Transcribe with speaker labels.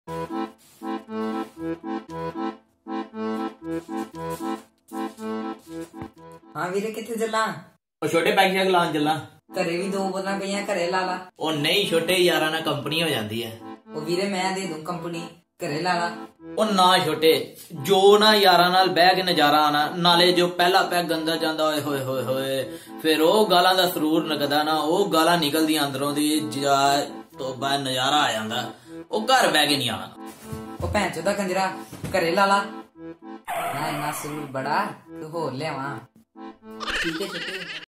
Speaker 1: हाँ वीरे किथे चला?
Speaker 2: छोटे पैग शैग लान चला।
Speaker 1: घरे भी दो बोतलां पईयां, घरे ला ला।
Speaker 2: ओ नहीं छोटे यारा ना कंपनी हो जाती है।
Speaker 1: ओ वीरे मैं दे दूं कंपनी, घरे ला ला।
Speaker 2: ओ ना छोटे, जो ना यारा नाल बह के नजारा आना, नाले जो पहला पैग गंदा जांदा होए होए होए होए, फिर ओ गालां दा सरूर नकदा ना, ओ गालां निकलदी अंदरों दी जा तो बाहर नजारा आ जांदा। ओ घर बह के नहीं आना।
Speaker 1: ओ भैन चोदा कंजरा, घरे ला ला। ना इन्ना सरूर बड़ा तू होर लियावां। ठीक है छोटे।